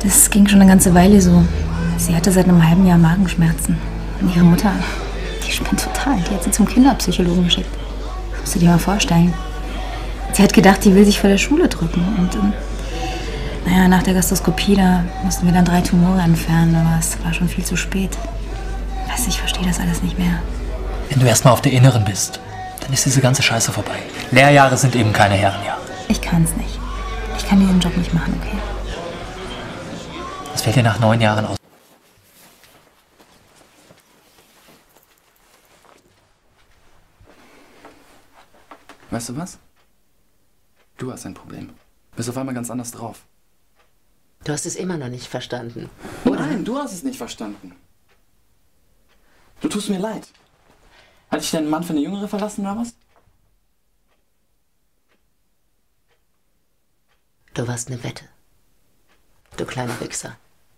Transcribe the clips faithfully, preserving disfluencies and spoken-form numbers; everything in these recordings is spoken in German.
Das ging schon eine ganze Weile so. Sie hatte seit einem halben Jahr Magenschmerzen. Und ihre Mutter, die spinnt total. Die hat sie zum Kinderpsychologen geschickt. Das musst du dir mal vorstellen. Sie hat gedacht, die will sich vor der Schule drücken. Und ähm, naja, nach der Gastroskopie, da mussten wir dann drei Tumore entfernen. Aber es war schon viel zu spät. Weißt du, ich verstehe das alles nicht mehr. Wenn du erstmal auf der Inneren bist, dann ist diese ganze Scheiße vorbei. Lehrjahre sind eben keine Herrenjahre. Ich kann's nicht. Ich kann diesen Job nicht machen, okay? Das fällt dir nach neun Jahren aus. Weißt du was? Du hast ein Problem. Bist auf einmal ganz anders drauf. Du hast es immer noch nicht verstanden. Oder? Nein, du hast es nicht verstanden. Du tust mir leid. Hat dich dein Mann für eine Jüngere verlassen oder was? Du warst eine Wette. Du kleiner Wichser.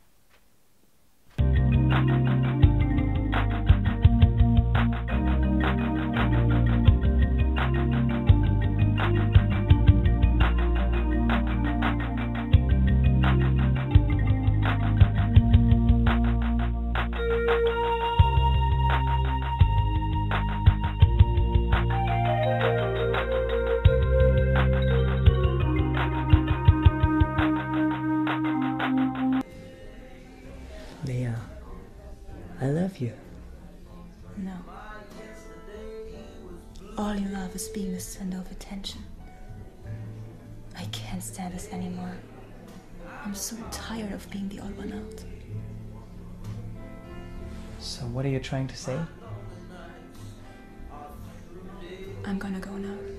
Lea, I love you. No. All you love is being the center of attention. I can't stand this anymore. I'm so tired of being the odd one out. So what are you trying to say? I'm gonna go now.